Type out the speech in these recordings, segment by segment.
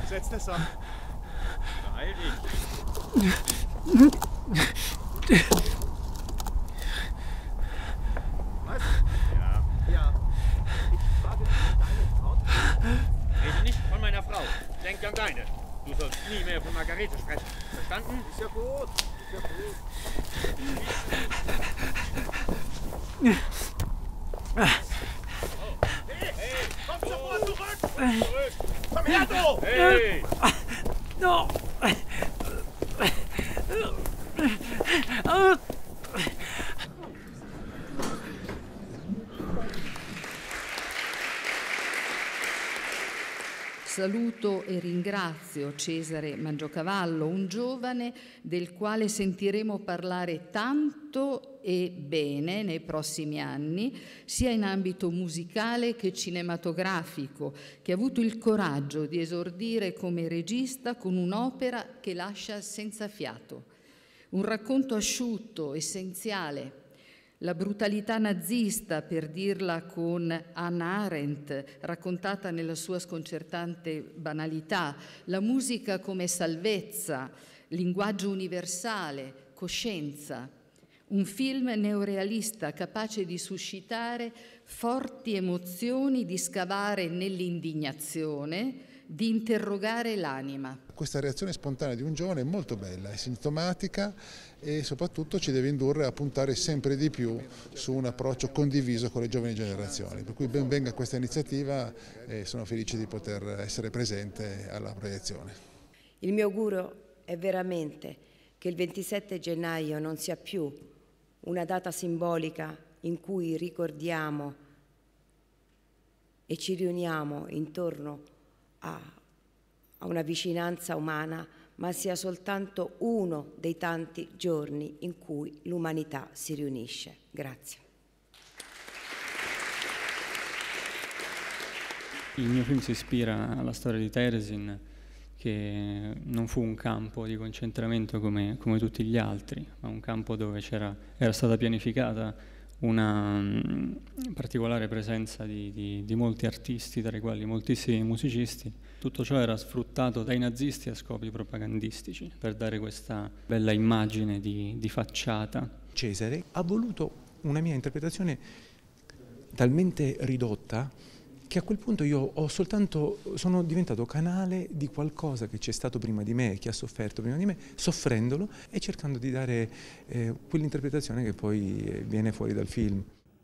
Setz das an. Beeil dich. Was? Ja. Ja. Ich frage nach deiner Frau. Rede nicht von meiner Frau. Denk an deine. Du sollst nie mehr von Margarete sprechen. Verstanden? Ist ja gut. Ist ja gut. Hey, komm sofort zurück! Komm her, du! Hey! No! Saluto e ringrazio Cesare Mangiocavallo, un giovane del quale sentiremo parlare tanto e bene nei prossimi anni, sia in ambito musicale che cinematografico, che ha avuto il coraggio di esordire come regista con un'opera che lascia senza fiato. Un racconto asciutto, essenziale. La brutalità nazista, per dirla con Hannah Arendt, raccontata nella sua sconcertante banalità, la musica come salvezza, linguaggio universale, coscienza. Un film neorealista capace di suscitare forti emozioni, di scavare nell'indignazione, di interrogare l'anima. Questa reazione spontanea di un giovane è molto bella, è sintomatica e soprattutto ci deve indurre a puntare sempre di più su un approccio condiviso con le giovani generazioni. Per cui ben venga questa iniziativa e sono felice di poter essere presente alla proiezione. Il mio augurio è veramente che il 27 gennaio non sia più una data simbolica in cui ricordiamo e ci riuniamo intorno a una vicinanza umana, ma sia soltanto uno dei tanti giorni in cui l'umanità si riunisce. Grazie. Il mio film si ispira alla storia di Terezin, che non fu un campo di concentramento come tutti gli altri, ma un campo dove era stata pianificata una particolare presenza di molti artisti, tra i quali moltissimi musicisti. Tutto ciò era sfruttato dai nazisti a scopi propagandistici, per dare questa bella immagine di facciata. Cesare ha voluto una mia interpretazione talmente ridotta che a quel punto io sono diventato canale di qualcosa che c'è stato prima di me, che ha sofferto prima di me, soffrendolo e cercando di dare quell'interpretazione che poi viene fuori dal film.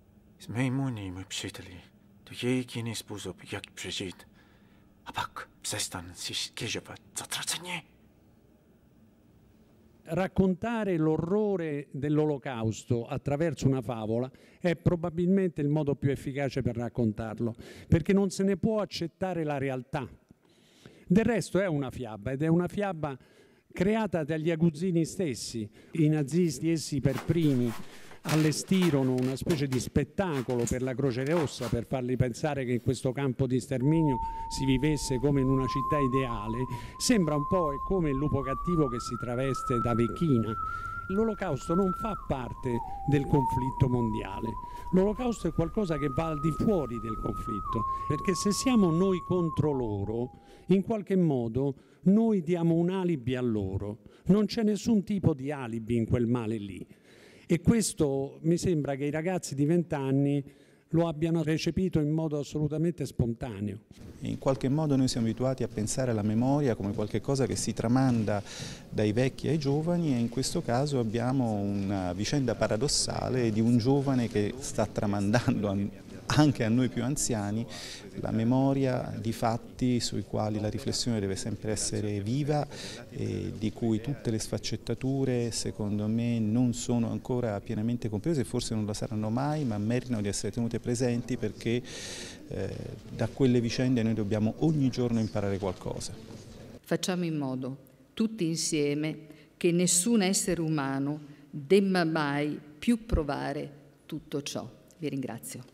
Raccontare l'orrore dell'Olocausto attraverso una favola è probabilmente il modo più efficace per raccontarlo, perché non se ne può accettare la realtà. Del resto è una fiaba, ed è una fiaba creata dagli aguzzini stessi. I nazisti, essi per primi, allestirono una specie di spettacolo per la Croce Rossa per farli pensare che in questo campo di sterminio si vivesse come in una città ideale. Sembra un po' come il lupo cattivo che si traveste da vecchina. L'Olocausto non fa parte del conflitto mondiale. L'Olocausto è qualcosa che va al di fuori del conflitto, perché se siamo noi contro loro, in qualche modo noi diamo un alibi a loro. Non c'è nessun tipo di alibi in quel male lì. E questo mi sembra che i ragazzi di 20 anni lo abbiano recepito in modo assolutamente spontaneo. In qualche modo noi siamo abituati a pensare alla memoria come qualcosa che si tramanda dai vecchi ai giovani, e in questo caso abbiamo una vicenda paradossale di un giovane che sta tramandando anche a noi più anziani la memoria di fatti sui quali la riflessione deve sempre essere viva e di cui tutte le sfaccettature secondo me non sono ancora pienamente comprese e forse non lo saranno mai, ma meritano di essere tenute presenti, perché da quelle vicende noi dobbiamo ogni giorno imparare qualcosa. Facciamo in modo, tutti insieme, che nessun essere umano debba mai più provare tutto ciò. Vi ringrazio.